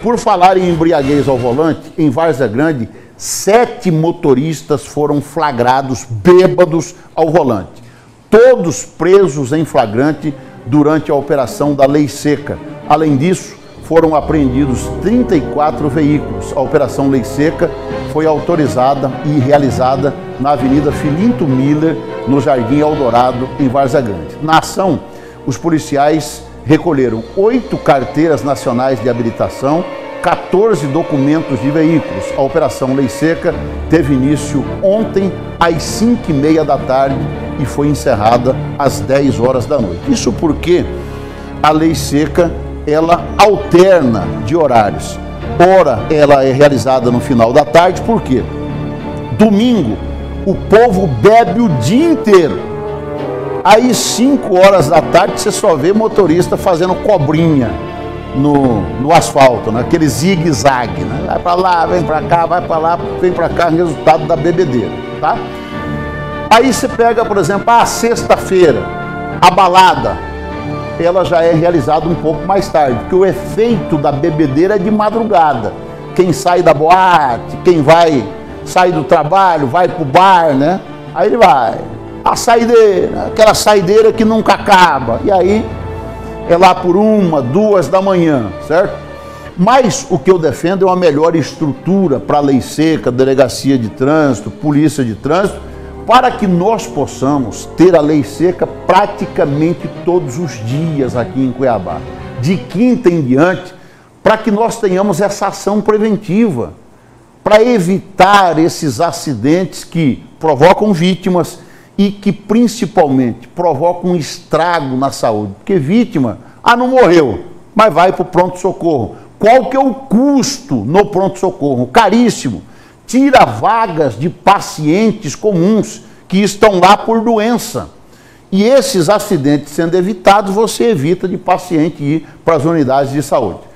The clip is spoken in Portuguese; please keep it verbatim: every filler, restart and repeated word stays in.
Por falar em embriaguez ao volante, em Várzea Grande, sete motoristas foram flagrados bêbados ao volante. Todos presos em flagrante durante a operação da Lei Seca. Além disso, foram apreendidos trinta e quatro veículos. A Operação Lei Seca foi autorizada e realizada na Avenida Filinto Miller, no Jardim Eldorado, em Várzea Grande. Na ação, os policiais recolheram oito carteiras nacionais de habilitação, quatorze documentos de veículos. A Operação Lei Seca teve início ontem às cinco e meia da tarde e foi encerrada às dez horas da noite. Isso porque a Lei Seca, ela alterna de horários. Ora, ela é realizada no final da tarde, por quê? Domingo, o povo bebe o dia inteiro. Aí, cinco horas da tarde, você só vê motorista fazendo cobrinha no, no asfalto, né? Aquele zigue-zague, né? Vai para lá, vem para cá, vai para lá, vem para cá, resultado da bebedeira, tá? Aí você pega, por exemplo, a sexta-feira, a balada, ela já é realizada um pouco mais tarde, porque o efeito da bebedeira é de madrugada. Quem sai da boate, quem vai, sai do trabalho, vai pro bar, né? Aí ele vai. A saideira, aquela saideira que nunca acaba. E aí é lá por uma, duas da manhã, certo? Mas o que eu defendo é uma melhor estrutura para a Lei Seca, delegacia de trânsito, polícia de trânsito, para que nós possamos ter a Lei Seca praticamente todos os dias aqui em Cuiabá, de quinta em diante, para que nós tenhamos essa ação preventiva, para evitar esses acidentes que provocam vítimas e que principalmente provocam um estrago na saúde. Porque vítima, ah, não morreu, mas vai para o pronto-socorro. Qual que é o custo no pronto-socorro? Caríssimo. Tira vagas de pacientes comuns que estão lá por doença. E esses acidentes sendo evitados, você evita de paciente ir para as unidades de saúde.